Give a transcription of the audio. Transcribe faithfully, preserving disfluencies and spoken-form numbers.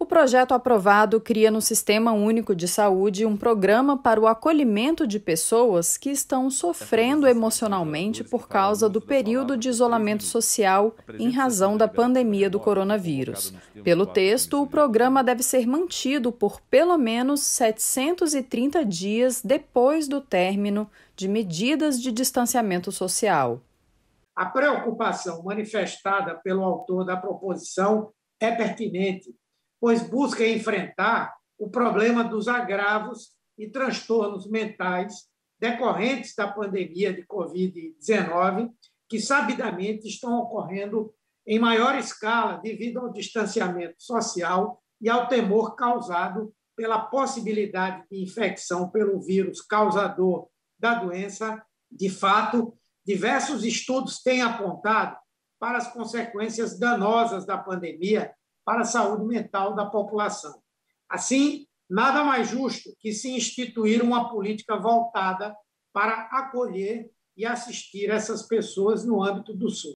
O projeto aprovado cria no Sistema Único de Saúde um programa para o acolhimento de pessoas que estão sofrendo emocionalmente por causa do período de isolamento social em razão da pandemia do coronavírus. Pelo texto, o programa deve ser mantido por pelo menos setecentos e trinta dias depois do término de medidas de distanciamento social. A preocupação manifestada pelo autor da proposição é pertinente, pois busca enfrentar o problema dos agravos e transtornos mentais decorrentes da pandemia de covid dezenove, que sabidamente estão ocorrendo em maior escala devido ao distanciamento social e ao temor causado pela possibilidade de infecção pelo vírus causador da doença. De fato, diversos estudos têm apontado para as consequências danosas da pandemia para a saúde mental da população. Assim, nada mais justo que se instituir uma política voltada para acolher e assistir essas pessoas no âmbito do SUS.